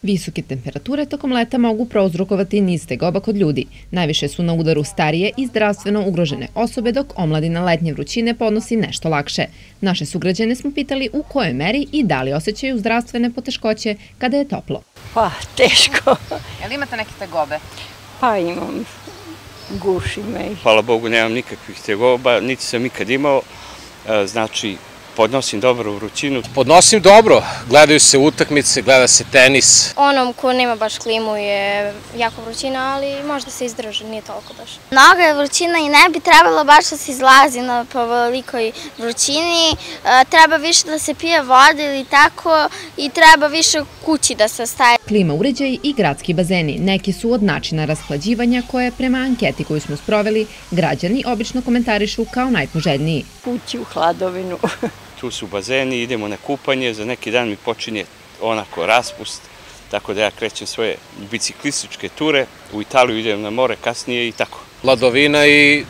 Visoke temperature tokom leta mogu prouzrokovati niz tegoba kod ljudi. Najviše su na udaru starije i zdravstveno ugrožene osobe, dok omladina letnje vrućine podnosi nešto lakše. Naše sugrađane smo pitali u kojoj meri i da li osjećaju zdravstvene poteškoće kada je toplo. Pa, teško. Jel imate neke tegobe? Pa imam, guši me. Hvala Bogu, nemam nikakvih tegoba, niti sam ikad imao, znači podnosim dobro vrućinu. Podnosim dobro, gledaju se utakmice, gleda se tenis. Onom ko nema baš klimu je jako vrućina, ali možda se izdrži, nije toliko baš. Mnoga je vrućina i ne bi trebalo baš da se izlazi na velikoj vrućini. Treba više da se pije vode ili tako i treba više kući da se ostaje. Klima uređaji i gradski bazeni neki su od načina rashlađivanja koje prema anketi koju smo sproveli građani obično komentarišu kao najpoželjniji. Kući u hladovinu. Tu su bazeni, idemo na kupanje, za neki dan mi počinje onako raspust, tako da ja krećem svoje biciklističke ture, u Italiju idem na more kasnije i tako. Hladovina i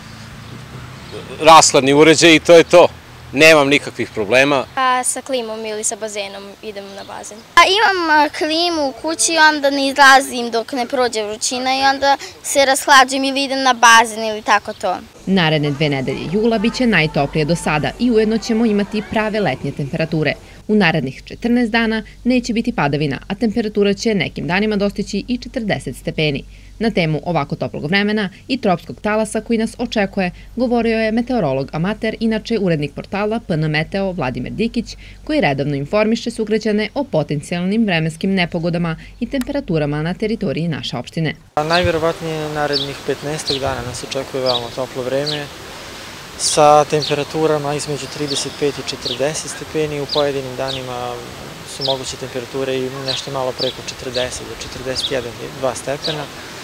rashladni uređaj i to je to. Nemam nikakvih problema. A sa klimom ili sa bazenom idem na bazen. Imam klimu u kući i onda ne izlazim dok ne prođe vrućina i onda se rashlađujem ili idem na bazen ili tako to. Naredne 2 nedelje jula biće najtoplije do sada i ujedno ćemo imati prave letnje temperature. U narednih 14 dana neće biti padavina, a temperatura će nekim danima dostići i 40 stepeni. Na temu ovako toplog vremena i tropskog talasa koji nas očekuje govorio je meteorolog amater, inače urednik portala PN Meteo Vladimir Dikić, koji redovno informiše sugrađane o potencijalnim vremenskim nepogodama i temperaturama na teritoriji naše opštine. Najvjerovatnije narednih 15 dana nas očekuje veoma toplo vreme sa temperaturama između 35 i 40 stepeni. U pojedinim danima su moguće temperature i nešto malo preko 40 do 41-2 stepena.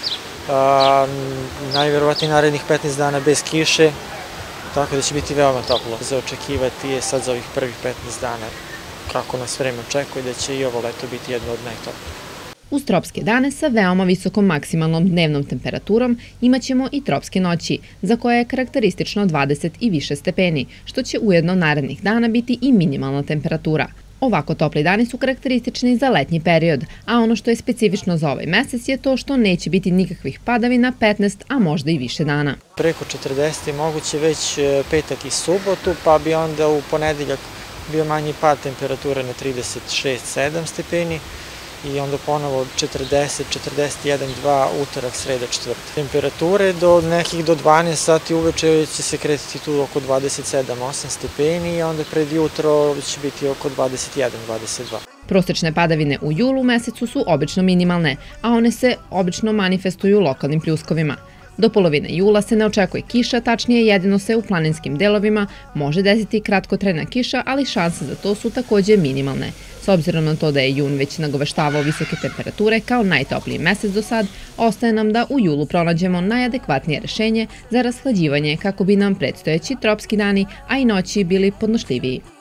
Najvjerovatnije narednih 15 dana bez kiše, tako da će biti veoma toplo. Za očekivati je sad za ovih prvih 15 dana kako nas vreme očekuje da će i ovo leto biti jedno od najtoplijih. Uz tropske dane sa veoma visokom maksimalnom dnevnom temperaturom imaćemo i tropske noći, za koje je karakteristično 20 i više stepeni, što će ujedno narednih dana biti i minimalna temperatura. Ovako topli dani su karakteristični za letnji period, a ono što je specifično za ovaj mesec je to što neće biti nikakvih padavina 15, a možda i više dana. Preko 40 je moguće već petak i subotu, pa bi onda u ponedeljak bio manji pad temperature na 36-7 stepeni i onda ponovo 40, 41, 2, utorak, sreda, četvrtak. Temperature do 12 sati uveče će se kretiti tu oko 27-8 stepeni i onda pred jutro će biti oko 21-22. Prosečne padavine u julu mesecu su obično minimalne, a one se obično manifestuju lokalnim pljuskovima. Do polovine jula se ne očekuje kiša, tačnije jedino se u planinskim delovima može desiti kratkotrajna kiša, ali šanse za to su takođe minimalne. S obzirom na to da je jun već nagoveštavao visoke temperature kao najtopliji mesec do sad, ostaje nam da u julu pronađemo najadekvatnije rešenje za rashlađivanje kako bi nam predstojeći tropski dani, a i noći bili podnošljiviji.